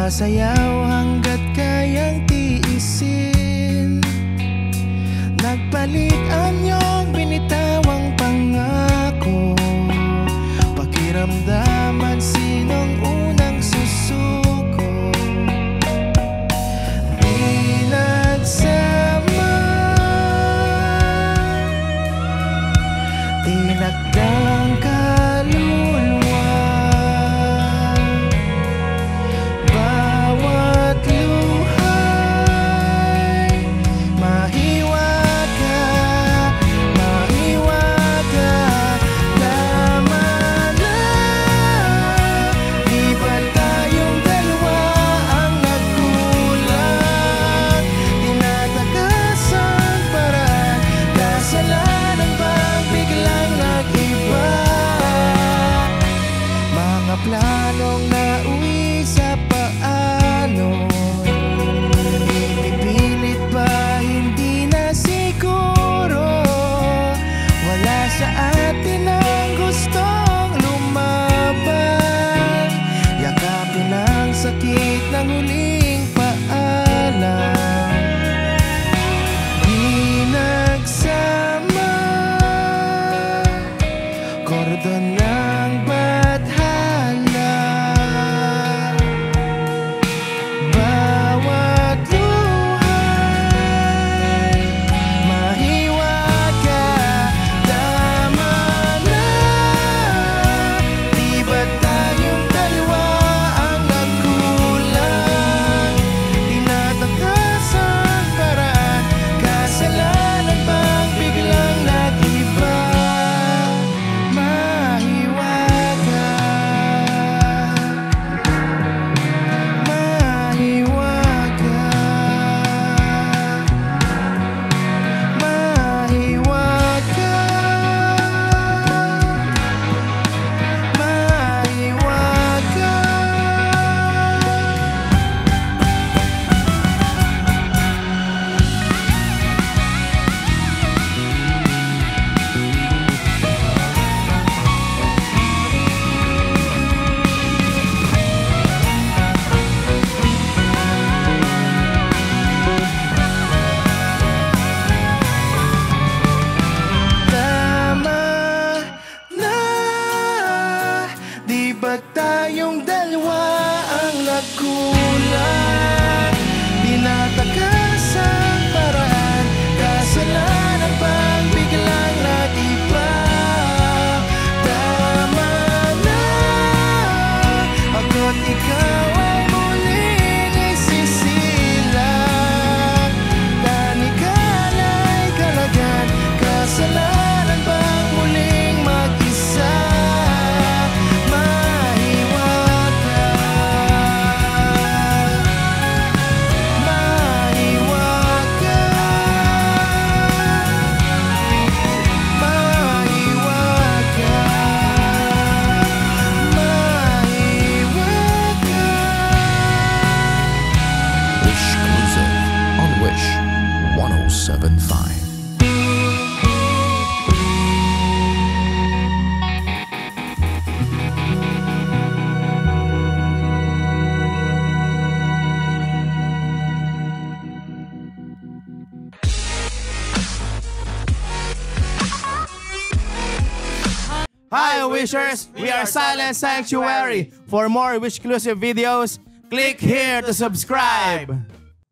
Sumasayaw hanggat kayang tiisin. Nagpalit anyong binitawang pangako. Pakiramdaman sinong unang susuko. Di nagsama, tinakdang kaluluwa. Bawat luhay, mahiwaga, mahiwaga. Tama na, di ba tayong dalawa ang nagkulang? Tinatakasan paraan, kasalanan bang biglang nag-iba? Mga planong nauwi sa paano, ipipilit ba hindi na siguro? Wala sa atin ang gustong lumaban. Yakapin ang sakit ng huling paalam. Di nagsama, kordon ng bathala. Bawat luhay, mahiwaga. Tama na, di ba tayong dalawa ang nagkulang? Tinatakasan paraan, kasalanan bang biglang nag-iba? Mahiwaga, mahiwaga, mahiwaga, mahiwaga. Tama na, di ba tayong dalawa ang nagkulang? Tinatakasan paraan, kasalanan bang biglang nag-iba? Tama na, ako't ikaw ay muling isisilang. Tanikan ay kalagan, kasalanan bang muling mag-isa? Mahiwaga, mahiwaga, mahiwaga, mahiwaga. WISHclusive on Wish 1075. Hi Wishers, we are Silent Sanctuary. For more WISHclusive videos, click here to subscribe.